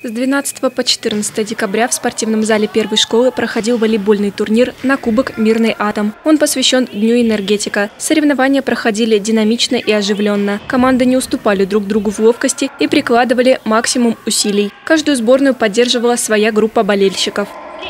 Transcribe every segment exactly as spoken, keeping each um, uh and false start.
С двенадцатого по четырнадцатое декабря в спортивном зале первой школы проходил волейбольный турнир на Кубок «Мирный атом». Он посвящен Дню энергетика. Соревнования проходили динамично и оживленно. Команды не уступали друг другу в ловкости и прикладывали максимум усилий. Каждую сборную поддерживала своя группа болельщиков.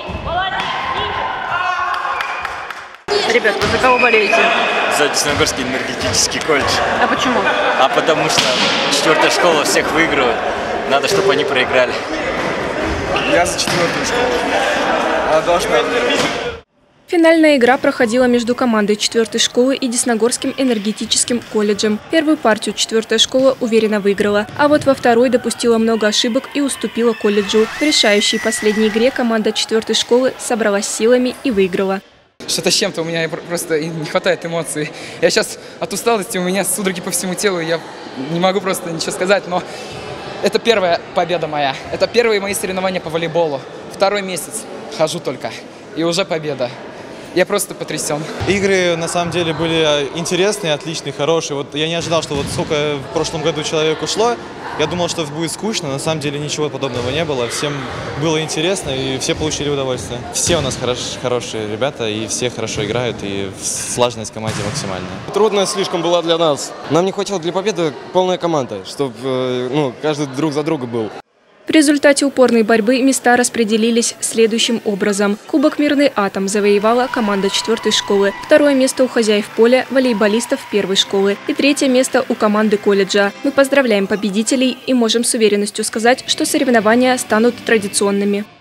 Ребят, вы за кого болеете? За Десногорский энергетический колледж. А почему? А потому что четвертая школа всех выигрывает. Надо, чтобы они проиграли. Я за четвертую школу. Она должна. Финальная игра проходила между командой четвертой школы и Десногорским энергетическим колледжем. Первую партию четвертая школа уверенно выиграла, а вот во второй допустила много ошибок и уступила колледжу. В решающей последней игре команда четвертой школы собралась силами и выиграла. Что-то с чем-то у меня просто не хватает эмоций. Я сейчас от усталости, у меня судороги по всему телу, я не могу просто ничего сказать, но это первая победа моя. Это первые мои соревнования по волейболу. Второй месяц хожу только, и уже победа. Я просто потрясен. Игры на самом деле были интересные, отличные, хорошие. Вот я не ожидал, что вот сколько в прошлом году человек ушло. Я думал, что будет скучно, на самом деле ничего подобного не было. Всем было интересно и все получили удовольствие. Все у нас хорош, хорошие ребята и все хорошо играют, и слаженность в команде максимальная. Трудная слишком была для нас. Нам не хватило для победы полная команда, чтобы ну, каждый друг за друга был. В результате упорной борьбы места распределились следующим образом. Кубок «Мирный атом» завоевала команда четвертой школы. Второе место у хозяев поля – волейболистов первой школы. И третье место у команды колледжа. Мы поздравляем победителей и можем с уверенностью сказать, что соревнования станут традиционными.